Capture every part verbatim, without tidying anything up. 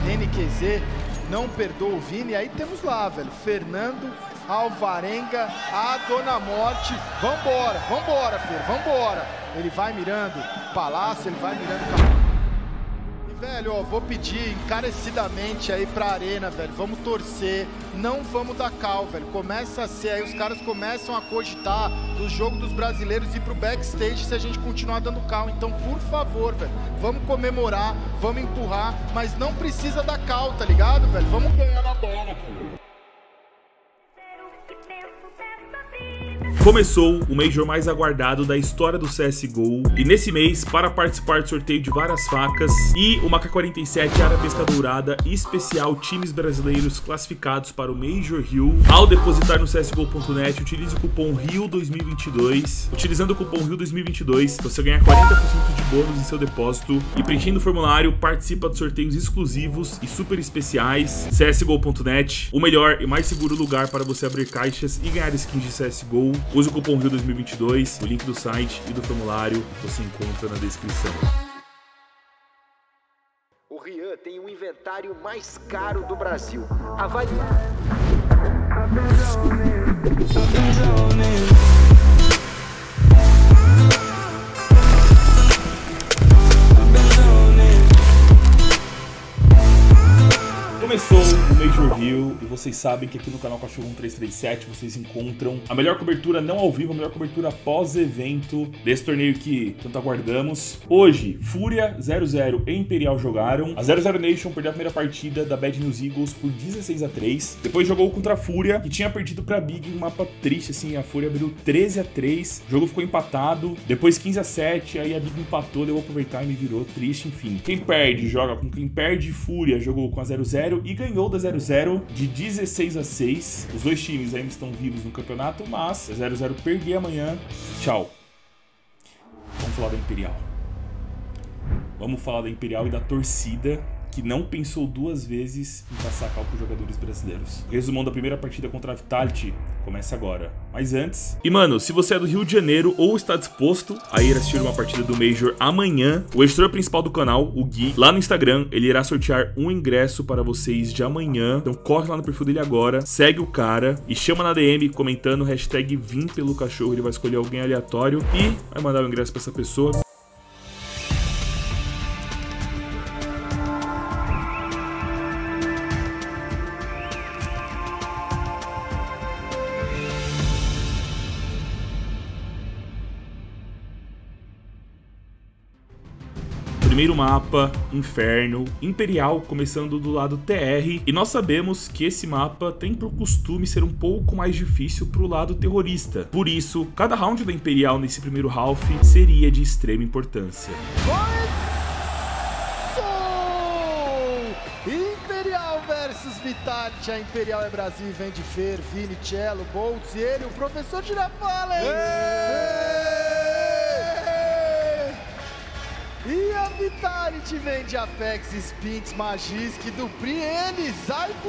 N Q Z não perdoa o Vini. Aí temos lá, velho, Fernando, Alvarenga, a Dona Morte. Vambora, vambora, filho, vambora. Ele vai mirando Palácio, ele vai mirando... Velho, ó, vou pedir encarecidamente aí pra arena, velho, vamos torcer, não vamos dar cal, velho, começa a ser, aí os caras começam a cogitar do jogo dos brasileiros ir pro backstage se a gente continuar dando cal, então, por favor, velho, vamos comemorar, vamos empurrar, mas não precisa dar cal, tá ligado, velho, vamos ganhar na bola, pô. Começou o Major mais aguardado da história do C S G O e nesse mês, para participar do sorteio de várias facas e uma K quarenta e sete Arabesca Dourada especial times brasileiros classificados para o Major Rio, ao depositar no C S G O ponto net, utilize o cupom Rio dois mil e vinte e dois. Utilizando o cupom Rio dois mil e vinte e dois, você ganha quarenta por cento de bônus em seu depósito e preenchendo o formulário, participa de sorteios exclusivos e super especiais. C S G O ponto net, o melhor e mais seguro lugar para você abrir caixas e ganhar skins de C S G O. Use o cupom Rio dois mil e vinte e dois, o link do site e do formulário você encontra na descrição. O Rian tem o inventário mais caro do Brasil. Avalie... Começou o Major Rio e vocês sabem que aqui no canal Cachorro um três três sete vocês encontram a melhor cobertura não ao vivo, a melhor cobertura pós-evento desse torneio que tanto aguardamos. Hoje, Fúria, zero zero e Imperial jogaram. A zero zero Nation perdeu a primeira partida da Bad News Eagles por dezesseis a três. Depois jogou contra a Fúria, que tinha perdido pra Big em um mapa triste, assim. A Fúria abriu treze a três, o jogo ficou empatado. Depois quinze a sete, aí a Big empatou, deu overtime e virou triste, enfim. Quem perde joga com quem perde. Fúria jogou com a zero zero e ganhou da zero zero de dezesseis a seis. Os dois times ainda estão vivos no campeonato, mas a zero zero perder amanhã. Tchau. Vamos falar da Imperial. Vamos falar da Imperial e da torcida que não pensou duas vezes em passar cal para os jogadores brasileiros. O resumão da primeira partida contra a Vitality começa agora. Mas antes... E mano, se você é do Rio de Janeiro ou está disposto a ir assistir uma partida do Major amanhã, o editor principal do canal, o Gui, lá no Instagram, ele irá sortear um ingresso para vocês de amanhã. Então corre lá no perfil dele agora, segue o cara e chama na D M comentando hashtag Vim pelo Cachorro. Ele vai escolher alguém aleatório e vai mandar o ingresso para essa pessoa. Primeiro mapa, Inferno, Imperial começando do lado T R, e nós sabemos que esse mapa tem por costume ser um pouco mais difícil pro lado terrorista. Por isso, cada round da Imperial nesse primeiro half seria de extrema importância. Imperial versus Vitality. A Imperial é Brasil e vem de Fer, Vini, Cello, Boltz e ele, o professor Girafales. E a Vitality vem de Apex, Spinks, Magisk, Dupri, ele, Zaibu!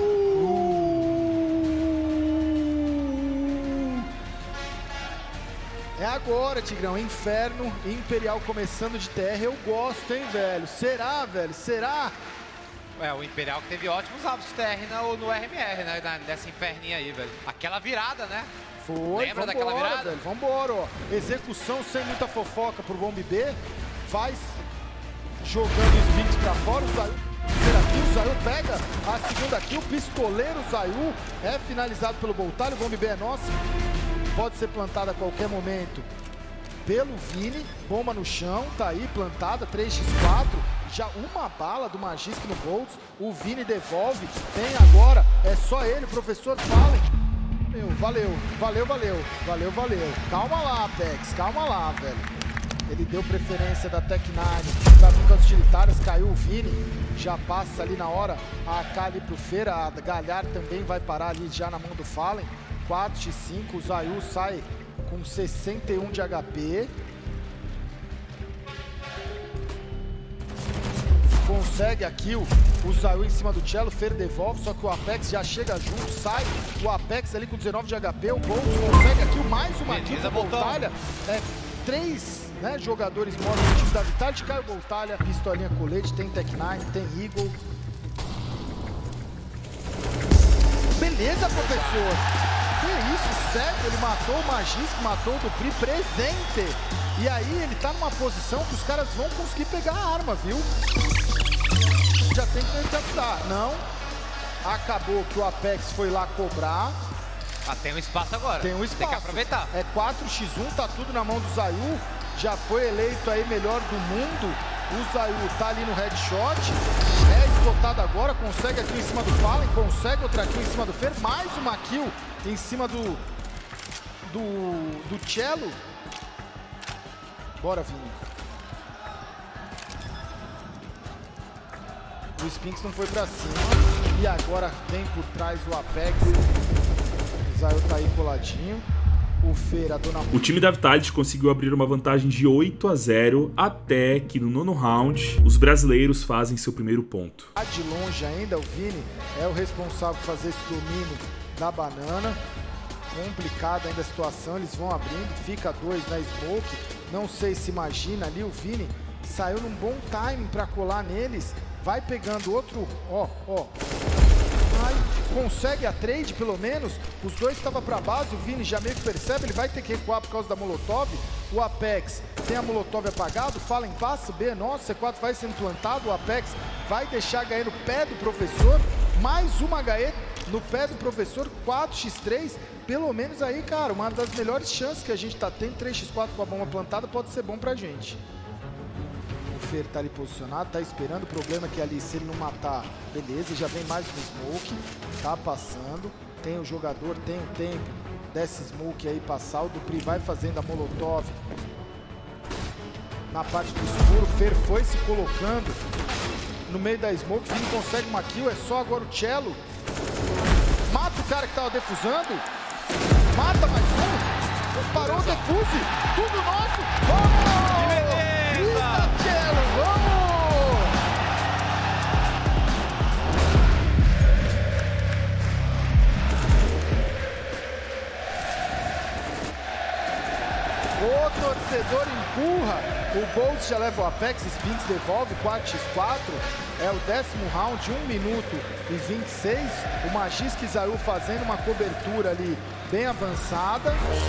É agora, Tigrão, Inferno, Imperial começando de T R, eu gosto, hein, velho? Será, velho? Será? É, o Imperial que teve ótimos alvos de T R no, no R M R, né, nessa inferninha aí, velho. Aquela virada, né? Foi, lembra vambora, daquela virada? Velho, vambora, ó. Execução sem muita fofoca pro Bomb B. Faz jogando os Spinks pra fora, o Zayu, o Zayu pega a segunda kill, pistoleiro Zayu é finalizado pelo Boltalho, o Bomb B é nosso, pode ser plantada a qualquer momento pelo Vini, bomba no chão, tá aí plantada, três por quatro, já uma bala do Magisk no Boltz, o Vini devolve, tem agora, é só ele, o professor Fallen. Meu, valeu, valeu, valeu, valeu, valeu, calma lá, Apex, calma lá, velho. Ele deu preferência da Tech nove para vir com as utilitárias, caiu o Vini, já passa ali na hora a A K ali pro Feira, a Galhar também vai parar ali já na mão do Fallen, quatro por cinco, o Zayu sai com sessenta e um de H P. Consegue a kill, o Zayu em cima do Cello, Fer devolve, só que o Apex já chega junto, sai o Apex ali com dezenove de H P, o Bolt consegue a kill, mais uma kill da Boltalha, é, três né, jogadores mortos no time da Vitality, cai o Boltalha, pistolinha colete, tem Tech nove, tem Eagle, beleza, professor. Que isso, cego, ele matou o Magisk, matou o Dupri, presente. E aí ele tá numa posição que os caras vão conseguir pegar a arma, viu? Já tem que tentar. Não. Acabou que o Apex foi lá cobrar. Ah, tem um espaço agora. Tem um espaço. Tem que aproveitar. É quatro por um, tá tudo na mão do Zayu. Já foi eleito aí melhor do mundo. O Zayu tá ali no headshot. É explotado agora, consegue aqui em cima do Fallen, consegue outra kill em cima do Fer. Mais uma kill em cima do... Do... Do Cello. Bora, Vini. O Spinks não foi pra cima. E agora vem por trás o Apex. O Zayu tá aí coladinho. O Fer, a dona... O time da Vitality conseguiu abrir uma vantagem de oito a zero até que no nono round os brasileiros fazem seu primeiro ponto. De longe ainda, o Vini é o responsável por fazer esse domínio da banana. Complicada ainda a situação, eles vão abrindo, fica dois na smoke. Não sei se imagina ali, o Vini saiu num bom timing para colar neles. Vai pegando outro, ó, ó. Ai, consegue a trade pelo menos. Os dois estavam para base, o Vini já meio que percebe, ele vai ter que recuar por causa da Molotov. O Apex tem a Molotov apagado, Fallen passa, B, nossa, C quatro vai sendo plantado, o Apex vai deixar H E no pé do professor. Mais uma H E no pé do professor, quatro por três. Pelo menos aí, cara, uma das melhores chances que a gente tá tendo, três por quatro com a bomba plantada, pode ser bom pra gente. O Fer tá ali posicionado, tá esperando. O problema é que ali, se ele não matar, beleza, já vem mais um smoke, tá passando. Tem o jogador, tem o tempo desse smoke aí passar. O Dupri vai fazendo a Molotov na parte do escuro. O Fer foi se colocando no meio da smoke. Vini consegue uma kill, é só agora o Cello. Mata o cara que tava defusando. Mata mais um. Parou o defuse. Tudo nosso. Vamos! Que beleza! Cello, vamos! O torcedor empurra. O Bolt já leva o Apex, Spinks devolve, quatro por quatro. É o décimo round, um minuto e vinte e seis. O Magisk e Zayu fazendo uma cobertura ali bem avançada.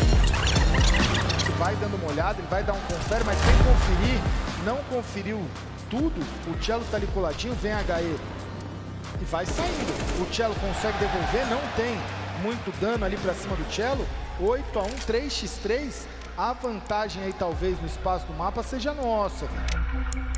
Vai dando uma olhada, ele vai dar um confere, mas sem conferir, não conferiu tudo. O Cello tá ali coladinho, vem H E e vai saindo. O Cello consegue devolver, não tem muito dano ali pra cima do Cello. oito a um, três por três. A vantagem aí talvez no espaço do mapa seja nossa, velho.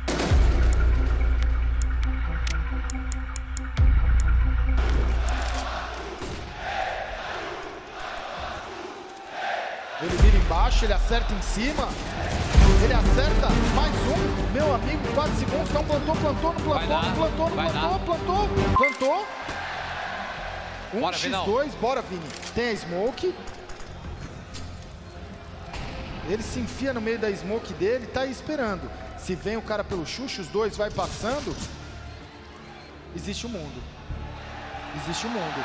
Ele vira embaixo, ele acerta em cima. Ele acerta mais um. Meu amigo, quatro segundos. Não plantou, plantou, não plantou, não plantou, não plantou, plantou, plantou. um por dois, bora, Vini. Tem a smoke. Ele se enfia no meio da smoke dele, tá aí esperando. Se vem o cara pelo xuxo, os dois vai passando. Existe o mundo. Existe o mundo.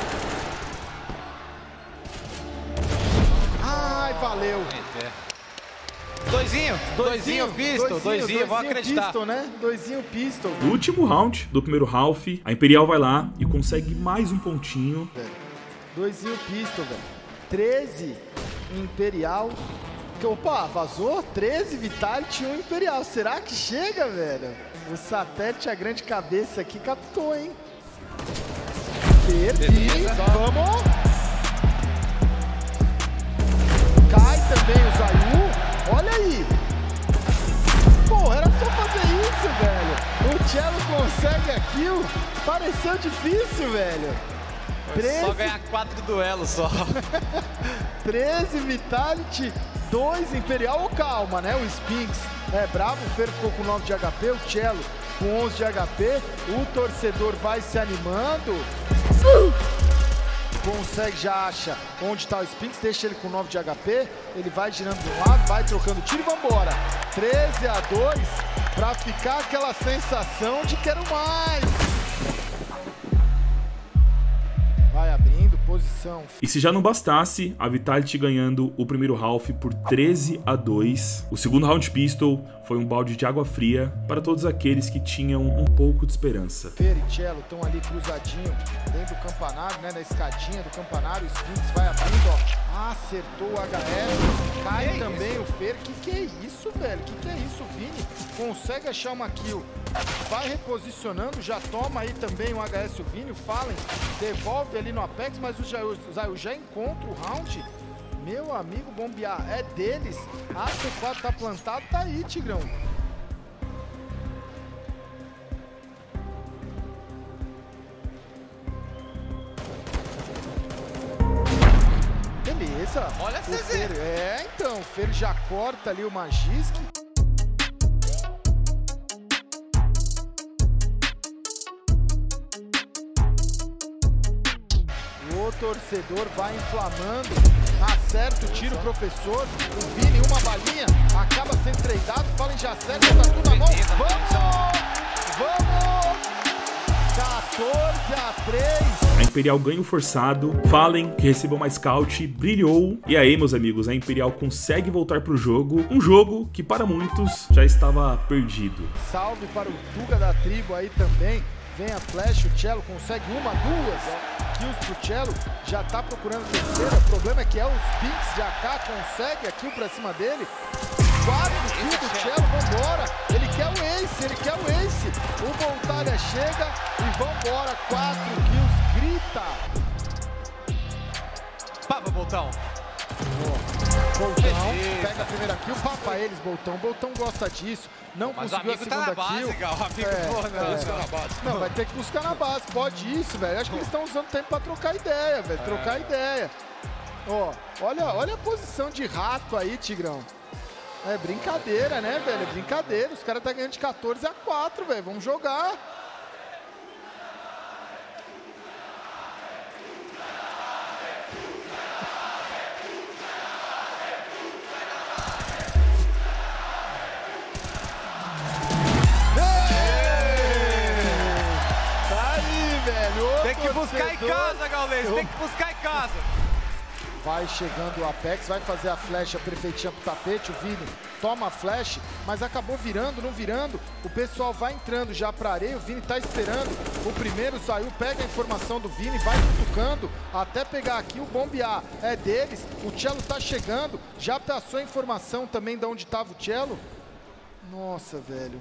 Ai, valeu. Doisinho, doisinho, pistol, doisinho, vou acreditar. Pistol, né? Doisinho pistol. No último round do primeiro half, a Imperial vai lá e consegue mais um pontinho. Doisinho pistol, velho. treze Imperial. Opa, vazou? treze Vitality e um Imperial. Será que chega, velho? O satélite, a grande cabeça aqui, captou, hein? Perdi. Vamos. Cai também o Zayu. Olha aí. Pô, era só fazer isso, velho. O Cello consegue a kill. Pareceu difícil, velho. treze... Só ganhar quatro duelos só. treze Vitality, dois Imperial. Oh, calma, né? O Spinks é bravo. O Fer ficou com nove de H P. O Cello com onze de H P. O torcedor vai se animando. Consegue, já acha onde está o Spinks. Deixa ele com nove de H P. Ele vai girando de um lado, vai trocando tiro e vambora. treze a dois. Pra ficar aquela sensação de quero mais. Vai abrindo, posição. E se já não bastasse, a Vitality ganhando o primeiro half por treze a dois. O segundo round pistol foi um balde de água fria para todos aqueles que tinham um pouco de esperança. Fer e Cello estão ali cruzadinho dentro do campanário, né, na escadinha do campanário. O Spinks vai abrindo, ó. Acertou o H S, cai que também isso? O Fer. Que que é isso, velho? Que que é isso, Vini? Consegue achar uma kill, vai reposicionando, já toma aí também o H S, o Vini, o Fallen devolve ali no Apex, mas o Zayu já encontra o round. Meu amigo, bombear é deles. A C quatro tá plantado, tá aí, Tigrão. Beleza. Olha a C Z. Fer, é, então, o Fer já corta ali o Magisk. O torcedor vai inflamando, acerta o tiro, professor. O Vini, uma balinha, acaba sendo tradeado. Fallen já acerta, tá tudo na mão. Vamos! Vamos! quatorze a três. A Imperial ganha o forçado. Fallen, que recebeu uma scout, brilhou. E aí, meus amigos, a Imperial consegue voltar pro jogo. Um jogo que, para muitos, já estava perdido. Salve para o Tuga da tribo aí também. Vem a flash, o Cello consegue uma, duas kills pro Cello, já tá procurando a terceira. O problema é que é o Spinks de A K, consegue a kill pra cima dele. Quatro kills do Cello, vambora. Ele quer o ace, ele quer o ace. O Voltaria chega e vambora. Quatro kills, grita. Pava, Boltão. Boltão, pega a primeira kill, papa eles, Boltão. Boltão gosta disso. Não Mas conseguiu o amigo a segunda tá na kill. base, Gal. O amigo, É, pô, não. é. Busca na base. Não, vai ter que buscar na base. Pode isso, velho. Acho que eles estão usando tempo pra trocar ideia, velho. É. Trocar ideia. Ó, olha, olha a posição de rato aí, Tigrão. É brincadeira, né, velho? É brincadeira. Os caras tá ganhando de quatorze a quatro, velho. Vamos jogar. Tem que buscar em casa, Gaules, tem que buscar em casa. Vai chegando o Apex, vai fazer a flecha perfeitinha pro tapete, o Vini toma a flash, mas acabou virando, não virando. O pessoal vai entrando já pra areia, o Vini tá esperando. O primeiro saiu, pega a informação do Vini, vai cutucando até pegar aqui o bombear. É deles, o Cello tá chegando, já passou a informação também de onde tava o Cello. Nossa, velho.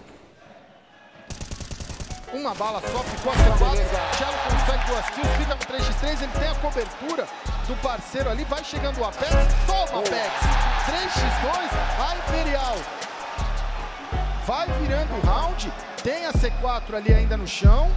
Uma bala só, ficou aclamado. Cello consegue duas kills, fica com três por três, ele tem a cobertura do parceiro ali, vai chegando o Apex, toma Apex, três por dois, a Imperial vai virando o round, tem a C quatro ali ainda no chão.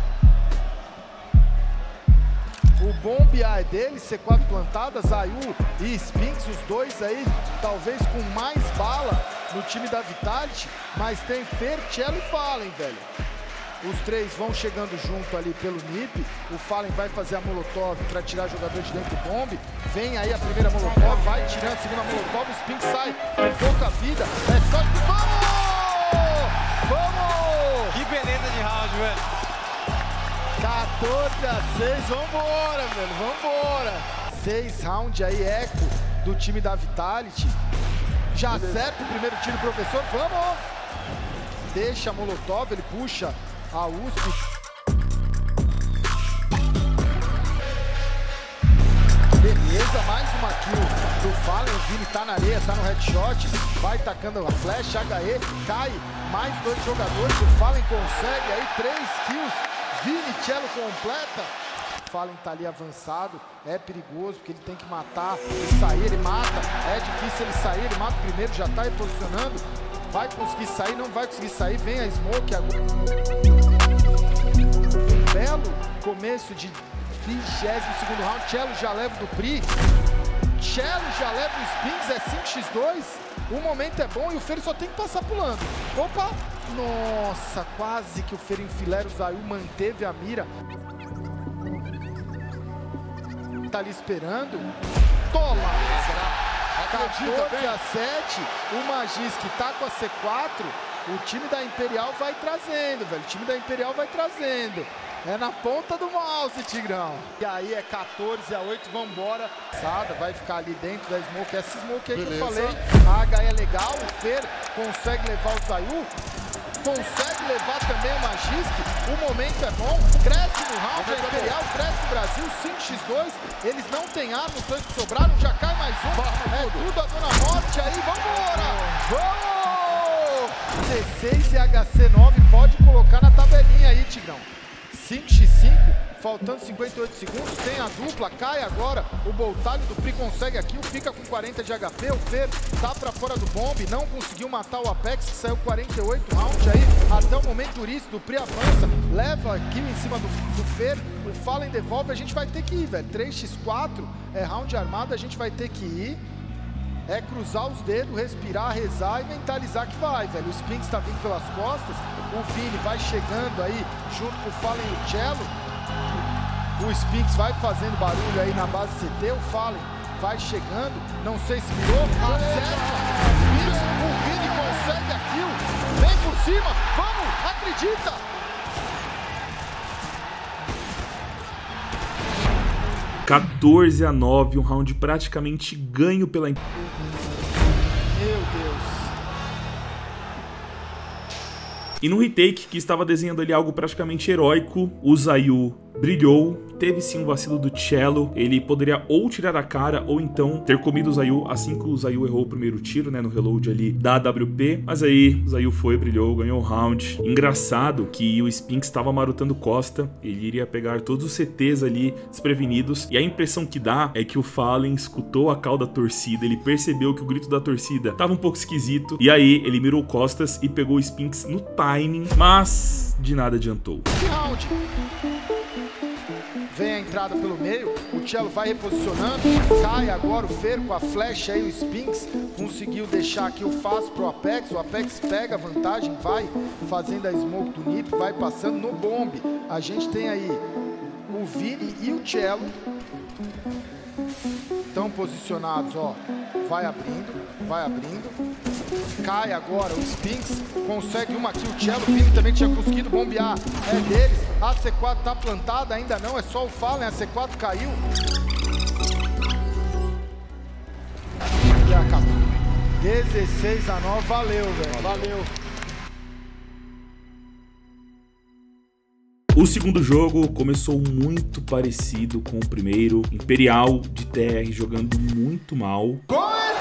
O bombear é dele, C quatro plantada, Zayu e Spinks, os dois aí, talvez com mais bala no time da Vitality, mas tem Fer, Cello e Fallen, velho. Os três vão chegando junto ali pelo N I P. O Fallen vai fazer a Molotov para tirar jogador de dentro do bombe. Vem aí a primeira Molotov, vai tirando a segunda Molotov. O Spinks sai com pouca vida. É só que... Vamos! Vamos! Que beleza de round, velho. quatorze a seis, vambora, velho, vambora. seis round aí, eco do time da Vitality. Já acerta o primeiro tiro, professor. Vamos! Deixa a Molotov, ele puxa a U S P. Beleza, mais uma kill do Fallen. O Vini tá na areia, tá no headshot. Vai tacando a flash, H E, cai. Mais dois jogadores, o Fallen consegue aí três kills. Vini, Cello completa. O Fallen tá ali avançado, é perigoso porque ele tem que matar. Ele sair, ele mata. É difícil ele sair, ele mata primeiro, já tá reposicionando. Vai conseguir sair, não vai conseguir sair, vem a Smoke agora. Um belo começo de vigésimo segundo round, Cello já leva do Pri, Cello já leva o Spinks, é cinco por dois, o momento é bom e o Fer só tem que passar pulando. Opa! Nossa, quase que o Fer enfilera, o Zayu manteve a mira. Tá ali esperando. Toma! quatorze a sete, o Magisk tá com a C quatro, O time da Imperial vai trazendo, velho. O time da Imperial vai trazendo. É na ponta do mouse, Tigrão. E aí é quatorze a oito, vambora. Sada vai ficar ali dentro da Smoke. Essa Smoke aí que eu falei. A H é legal, o Fer consegue levar o Zayu. Consegue levar também o Magisk. O momento é bom. Cresce no round, a Imperial cresce no Brasil. cinco a dois. Eles não têm arma, os dois que sobraram. Já cai mais um. É tudo a Dona Morte aí. Vambora! Vamos! dezesseis e H C nove. Pode colocar na tabelinha aí, Tigrão. cinco a cinco, faltando cinquenta e oito segundos, tem a dupla, cai agora, o Boltalho do Pri consegue aqui, fica com quarenta de H P, o Fer tá pra fora do bombe, não conseguiu matar o Apex, que saiu quarenta e oito rounds aí, até o momento o Uriz do Pri avança, leva aqui em cima do, do Fer, o Fallen devolve, a gente vai ter que ir, velho, três a quatro, é round armado, a gente vai ter que ir. É cruzar os dedos, respirar, rezar e mentalizar que vai, velho. O Spinks tá vindo pelas costas, o Vini vai chegando aí junto com o Fallen e o Cello. O Spinks vai fazendo barulho aí na base C T, o Fallen vai chegando, não sei se virou, acerta, o Vini consegue a kill, vem por cima, vamos, acredita! quatorze a nove, um round praticamente ganho pela... Meu Deus. E no retake, que estava desenhando ali algo praticamente heróico, o Zayu brilhou, teve sim um vacilo do Cello, ele poderia ou tirar a cara ou então ter comido o Zayu assim que o Zayu errou o primeiro tiro, né, no reload ali da A W P, mas aí o Zayu foi, brilhou, ganhou o round. Engraçado que o Spinks estava marotando Costa, ele iria pegar todos os C Ts ali desprevenidos, e a impressão que dá é que o Fallen escutou a call da torcida, ele percebeu que o grito da torcida estava um pouco esquisito, e aí ele mirou Costas e pegou o Spinks no timing, mas de nada adiantou. Esse round vem a entrada pelo meio, o Cello vai reposicionando, cai agora o Fer com a flecha aí, o Spinks conseguiu deixar aqui o fácil pro Apex, o Apex pega a vantagem, vai fazendo a smoke do Nip, vai passando no bombe. A gente tem aí o Vini e o Cello, estão posicionados, ó, vai abrindo, vai abrindo, cai agora o Spinks, consegue uma aqui, o Cello, o Vini também tinha conseguido bombear, é deles, a C quatro tá plantada, ainda não, é só o Fallen, a C quatro caiu. E acabou. dezesseis a nove, valeu, velho, valeu. O segundo jogo começou muito parecido com o primeiro, Imperial de T R jogando muito mal. Começou!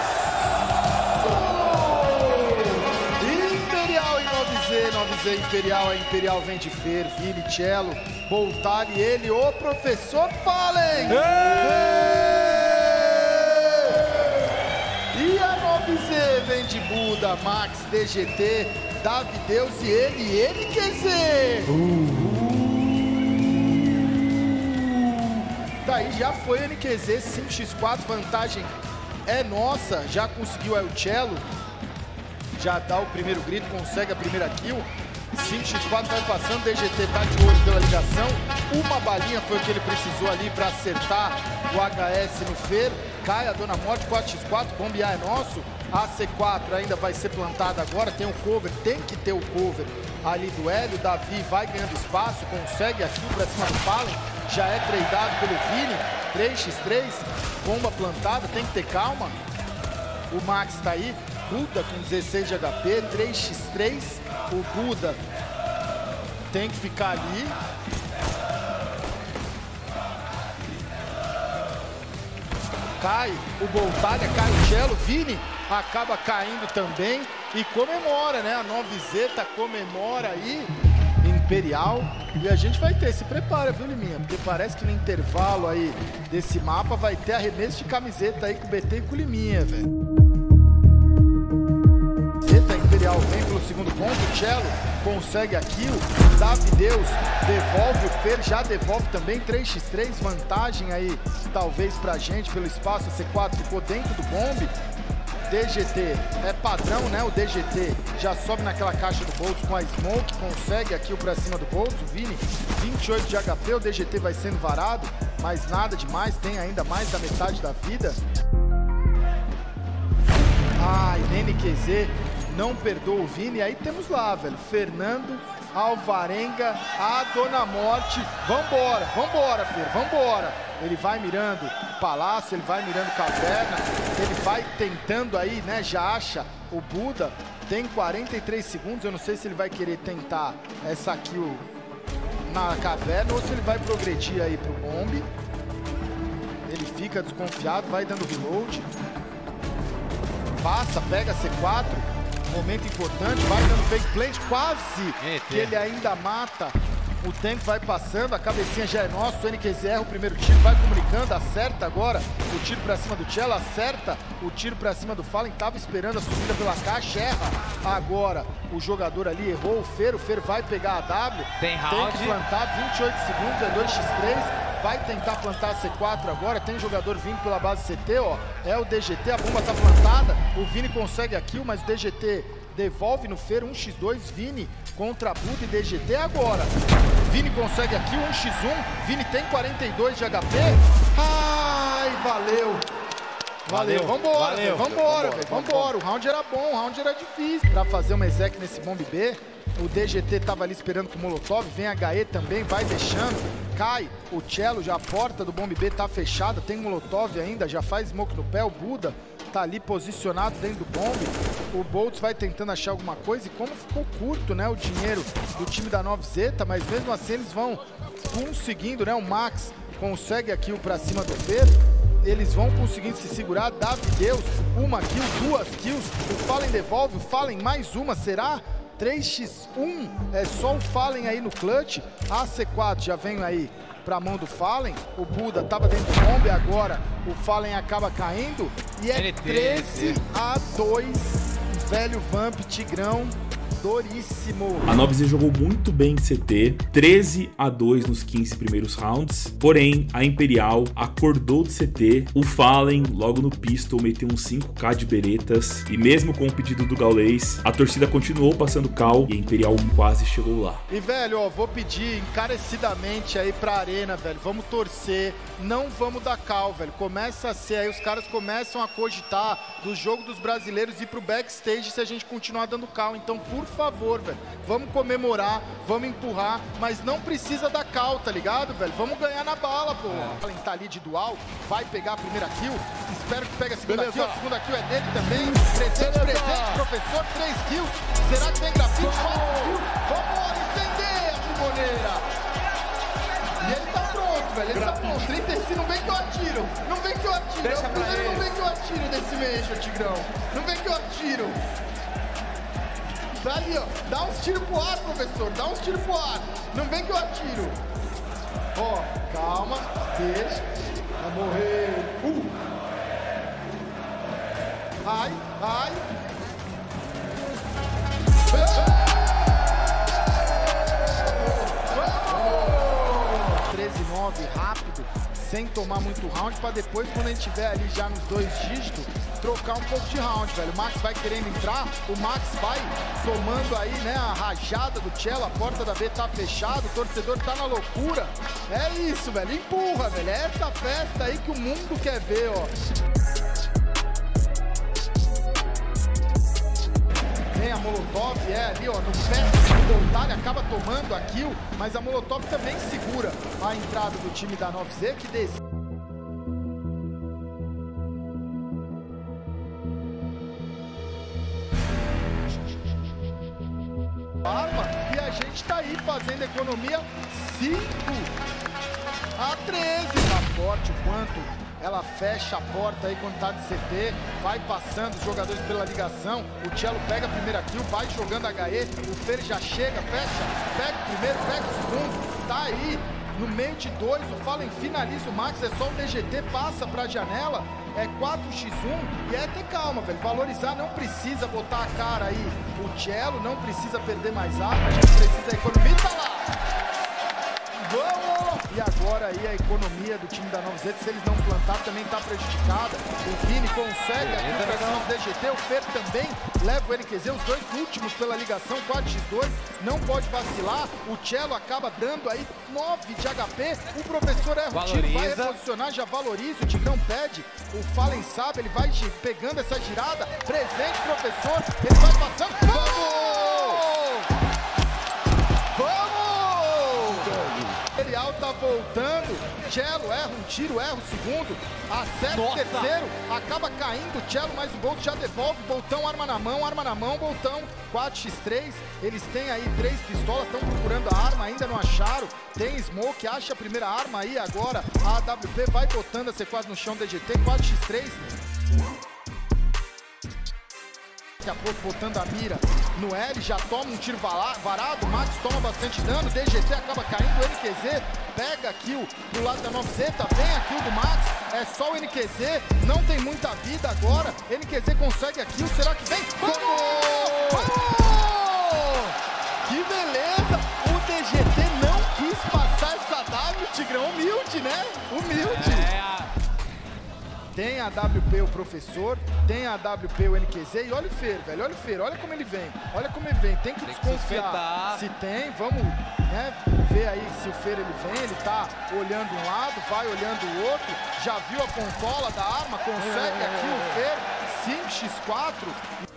Imperial em nove Z, nove Z Imperial, a Imperial vem de Fer, Vini, Cello, Boltalho, ele, o professor Fallen! E a nove Z vem de Buda, Max, D G T, Davideus e ele, ele quer dizer... Uh. Daí já foi o N Q Z, cinco a quatro, vantagem é nossa, já conseguiu aí o Cello, já dá o primeiro grito, consegue a primeira kill, cinco a quatro vai passando, D G T tá de olho pela ligação, uma balinha foi o que ele precisou ali para acertar o H S no Fer, cai a Dona Morte, quatro a quatro, bombear é nosso, a C quatro ainda vai ser plantada agora, tem o cover, tem que ter o cover ali do Hélio, Davi vai ganhando espaço, consegue a kill pra cima do Fallen, já é tradeado pelo Vini, três a três, bomba plantada, tem que ter calma, o Max tá aí, Buda com dezesseis de H P, três a três, o Buda tem que ficar ali, cai o Boltalha, cai o Cello, Vini acaba caindo também e comemora, né? A nove Z comemora aí, Imperial, e a gente vai ter, se prepara, viu, Liminha? Porque parece que no intervalo aí desse mapa vai ter arremesso de camiseta aí com o B T e com o Liminha, velho. Imperial vem pelo segundo ponto, o Cello consegue a kill, Davideus devolve, o Fer já devolve também, três a três, vantagem aí talvez pra gente pelo espaço, a C quatro ficou dentro do bombe, D G T é padrão, né, o D G T já sobe naquela caixa do Boltz com a Smoke, consegue a kill pra cima do Boltz, o Vini vinte e oito de H P, o D G T vai sendo varado, mas nada demais, tem ainda mais da metade da vida. Ai, N Q Z não perdoa o Vini. E aí temos lá, velho, Fernando, Alvarenga, a Dona Morte. Vambora, vambora, Fer, vambora. Ele vai mirando Palácio, ele vai mirando Caverna, ele vai tentando aí, né, já acha o Buda. Tem quarenta e três segundos, eu não sei se ele vai querer tentar essa kill na Caverna ou se ele vai progredir aí pro Bomb. Ele fica desconfiado, vai dando reload. Passa, pega C quatro. Momento importante, vai dando fake plant, quase que ele ainda mata. O tempo vai passando, a cabecinha já é nossa. O N Q Z erra o primeiro tiro, vai comunicando, acerta agora o tiro pra cima do Cello, acerta o tiro pra cima do Fallen. Tava esperando a subida pela caixa, erra agora o jogador ali, errou o Fer. O Fer vai pegar a W, tem round, tem que plantar, vinte e oito segundos, é dois contra três. Vai tentar plantar C quatro agora, tem jogador vindo pela base C T, ó. É o D G T, a bomba tá plantada, o Vini consegue a kill, mas o D G T devolve no Fer, um contra dois, Vini contra Buda e D G T agora. Vini consegue a kill, um contra um, Vini tem quarenta e dois de H P. Ai, valeu. Valeu, valeu. Vambora, valeu, véio, vambora, velho, vambora. O round era bom, o round era difícil. Pra fazer uma exec nesse bomb B, o D G T tava ali esperando com o Molotov, vem H E também, vai deixando, cai o Cello, já a porta do bomb B tá fechada, tem Molotov ainda, já faz smoke no pé, o Buda tá ali posicionado dentro do bomb. O Boltz vai tentando achar alguma coisa e como ficou curto, né, o dinheiro do time da nove Zeta, mas mesmo assim eles vão conseguindo, né, o Max consegue a kill pra cima do Fer. Eles vão conseguindo se segurar, Davi Deus, uma kill, duas kills, o Fallen devolve, o Fallen mais uma, será? três contra um, é só o Fallen aí no clutch, a C quatro já vem aí pra mão do Fallen, o Buda tava dentro do bombe, agora o Fallen acaba caindo e é treze a dois, velho Vamp, Tigrão, duríssimo. A nove Z jogou muito bem de C T, treze a dois nos quinze primeiros rounds, porém a Imperial acordou de C T, o Fallen logo no pistol meteu uns cinco K de beretas e mesmo com o pedido do Gaules, a torcida continuou passando cal e a Imperial quase chegou lá. E velho, ó, vou pedir encarecidamente aí pra arena, velho, vamos torcer, não vamos dar cal, velho, começa a ser aí, os caras começam a cogitar do jogo dos brasileiros ir pro backstage se a gente continuar dando cal, então por Por favor, velho, vamos comemorar, vamos empurrar, mas não precisa dar cal, tá ligado, velho? Vamos ganhar na bala, pô. Fallen tá ali de dual, vai pegar a primeira kill, espero que pegue a segunda Beleza. kill, a segunda kill é dele também, presente, Beleza. presente, professor, três kills, será que tem grafite? quatro kills, vamos estender a timoneira. E ele tá pronto, velho, ele grafite. tá pronto, trinta e cinco, não vem que eu atiro, não vem que eu atiro, Deixa eu primeiro não vem que eu atiro desse Major, Tigrão, não vem que eu atiro. Tá ali, ó. Dá uns tiros pro ar, professor. Dá uns tiros pro ar. Não vem que eu atiro. Ó, calma. Deixa. Vai morrer. Uh. Ai, ai. treze nove, rápido. Sem tomar muito round, pra depois, quando a gente tiver ali já nos dois dígitos, trocar um pouco de round, velho. O Max vai querendo entrar, o Max vai tomando aí, né, a rajada do Cello, a porta da B tá fechada, o torcedor tá na loucura. É isso, velho, empurra, velho. É essa festa aí que o mundo quer ver, ó. Vem a Molotov, é ali, ó, no pé do Voltari, acaba tomando a kill, mas a Molotov também segura a entrada do time da nove Z, que desce. Arma, e a gente tá aí fazendo economia cinco a treze. Tá forte o quanto ela fecha a porta aí quando tá de C T, vai passando os jogadores pela ligação, o Cello pega a primeira kill, vai jogando H E, o Fer já chega, fecha, pega o primeiro, pega o segundo, tá aí no meio de dois, o Fallen finaliza o Max, é só o D G T, passa pra janela, é quatro contra um, e é ter calma, velho, valorizar, não precisa botar a cara aí, o Cello não precisa perder mais arma, a gente precisa economia, tá lá! Vamos! E agora aí a economia do time da nove Z, se eles não plantar, também tá prejudicada. O Vini consegue aqui o D G T, o Fer também leva o N Q Z, os dois últimos pela ligação, quatro por dois, não pode vacilar, o Cello acaba dando aí nove de H P, o professor erra o tiro, vai reposicionar, já valoriza, o Tigrão pede, o Fallen sabe, ele vai pegando essa girada, presente professor, ele vai passando, vamos! Vamos! O Imperial tá voltando, Cello erra um tiro, erra o segundo, acerta o terceiro, acaba caindo, Cello mais um Bolt, já devolve, Boltão, arma na mão, arma na mão, Boltão, quatro por três, eles têm aí três pistolas, estão procurando a arma, ainda não acharam, tem Smoke, acha a primeira arma aí agora, a A W P vai botando a C quatro no chão, D G T, quatro por três, daqui a pouco botando a mira no L, já toma um tiro varado, Max toma bastante dano, D G T acaba caindo, o N Q Z pega a kill pro lado da nove Z, vem a kill do Max, é só o N Q Z, não tem muita vida agora, N Q Z consegue a kill, será que vem? Vamos! Vamos! Que beleza! O D G T não quis passar essa W, Tigrão, humilde, né? Humilde! É a... Tem a A W P o professor, tem a A W P o N Q Z e olha o Fer, velho, olha o Fer, olha como ele vem, olha como ele vem, tem que tem desconfiar. Que se tem, vamos né, ver aí se o Fer ele vem, ele tá olhando um lado, vai olhando o outro, já viu a pontola da arma, consegue aqui o Fer, cinco por quatro.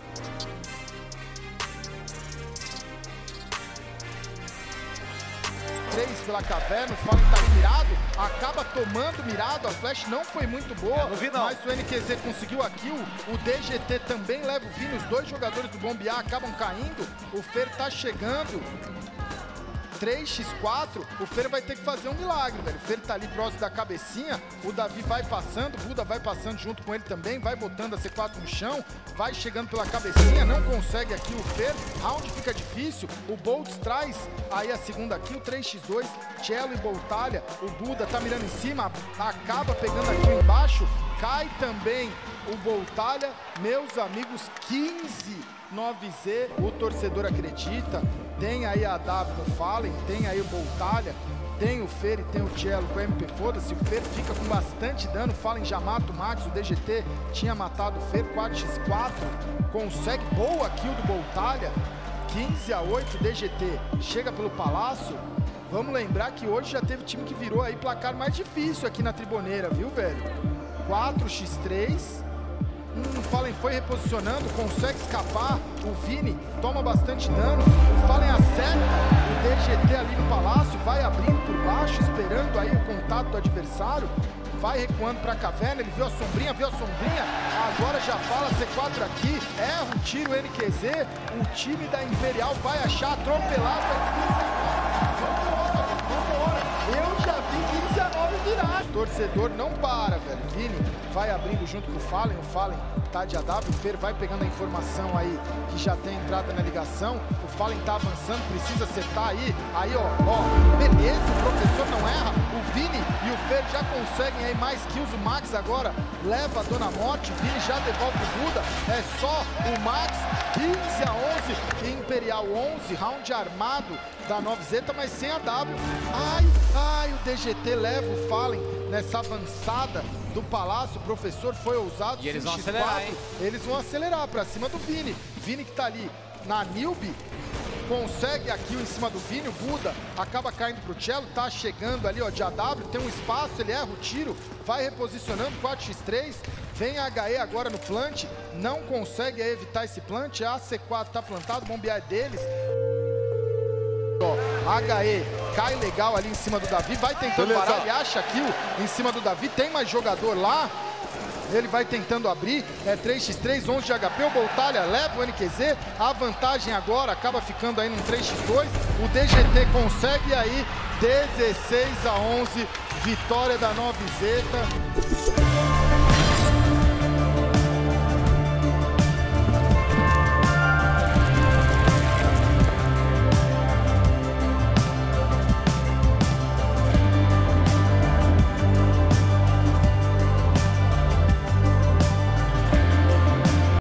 três pela caverna, o Fallen tá mirado, acaba tomando mirado, a flash não foi muito boa, vi, não. mas o N Q Z conseguiu a kill, o D G T também leva o Vini, os dois jogadores do Bombear acabam caindo, o Fer tá chegando, três por quatro, o Fer vai ter que fazer um milagre, velho. O Fer tá ali próximo da cabecinha, o Davi vai passando, o Buda vai passando junto com ele também, vai botando a C quatro no chão, vai chegando pela cabecinha, não consegue aqui o Fer, round fica difícil, o Boltz traz aí a segunda kill, três por dois, Cello e Boltalha, o Buda tá mirando em cima, acaba pegando aqui embaixo, cai também o Boltalha, meus amigos, quinze nove Z, o torcedor acredita, tem aí a W no Fallen, tem aí o Boltalha, tem o Fer e tem o Cello com o M P, foda-se, o Fer fica com bastante dano, o Fallen já mata o Max, o D G T tinha matado o Fer, quatro por quatro, consegue boa kill do Boltalha, quinze a oito, D G T chega pelo Palácio, vamos lembrar que hoje já teve time que virou aí placar mais difícil aqui na Triboneira, viu, velho? quatro por três, Hum, o Fallen foi reposicionando, consegue escapar, o Vini toma bastante dano, o Fallen acerta, o D G T ali no Palácio, vai abrindo por baixo, esperando aí o contato do adversário, vai recuando para a caverna, ele viu a sombrinha, viu a sombrinha, agora já fala C quatro aqui, erra um tiro N Q Z, o time da Imperial vai achar atropelado aqui. Eu já vi quinze a nove virar. O torcedor não para, velho. Vini vai abrindo junto com o Fallen. O Fallen tá de A W. O Fer vai pegando a informação aí que já tem entrada na ligação. O Fallen tá avançando, precisa acertar aí. Aí, ó, ó, beleza, o professor não erra. O Vini e o Fer já conseguem aí mais kills. O Max agora leva a Dona Morte. O Vini já devolve o Buda. É só o Max. quinze a onze. Imperial onze. Round armado da nove Z, mas sem a W. Ai, ai, o D G T leva o Fallen nessa avançada do Palácio. O professor foi ousado. E eles vão acelerar, hein? Eles vão acelerar pra cima do Vini. Vini que tá ali na newbie, consegue a kill em cima do Vini. O Buda acaba caindo pro Cello, tá chegando ali, ó, de A W, tem um espaço, ele erra o tiro, vai reposicionando, quatro por três, vem a H E agora no plant, não consegue evitar esse plant, a C quatro tá plantado, o bombear é deles. Ó, H E cai legal ali em cima do Davi, vai tentando parar, ele acha a kill em cima do Davi, tem mais jogador lá, ele vai tentando abrir, é três por três, onze de H P, o Boltalha leva o N Q Z, a vantagem agora acaba ficando aí num três por dois, o D G T consegue aí dezesseis a onze, vitória da nove Z.